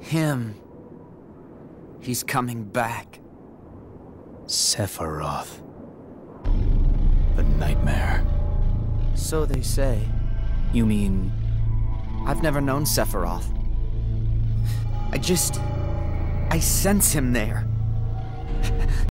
Him. He's coming back. Sephiroth. The nightmare. So they say. You mean... I've never known Sephiroth. I sense him there.